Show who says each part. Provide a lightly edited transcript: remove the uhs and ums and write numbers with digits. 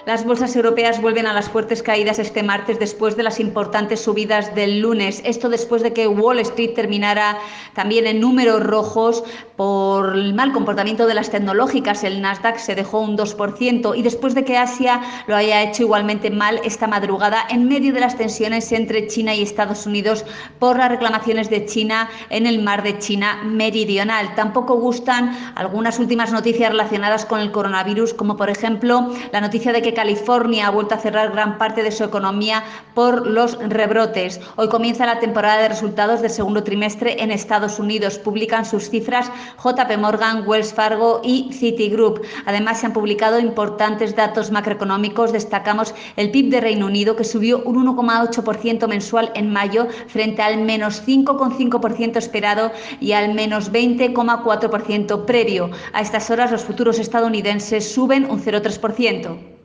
Speaker 1: Las bolsas europeas vuelven a las fuertes caídas este martes después de las importantes subidas del lunes. Esto después de que Wall Street terminara también en números rojos por el mal comportamiento de las tecnológicas. El Nasdaq se dejó un 2% y después de que Asia lo haya hecho igualmente mal esta madrugada en medio de las tensiones entre China y Estados Unidos por las reclamaciones de China en el mar de China Meridional. Tampoco gustan algunas últimas noticias relacionadas con el coronavirus, como por ejemplo la noticia de que California ha vuelto a cerrar gran parte de su economía por los rebrotes. Hoy comienza la temporada de resultados del segundo trimestre en Estados Unidos. Publican sus cifras JP Morgan, Wells Fargo y Citigroup. Además, se han publicado importantes datos macroeconómicos. Destacamos el PIB de Reino Unido, que subió un 1,8% mensual en mayo frente al menos 5,5% esperado y al menos 20,4% previo. A estas horas los futuros estadounidenses suben un 0,3%.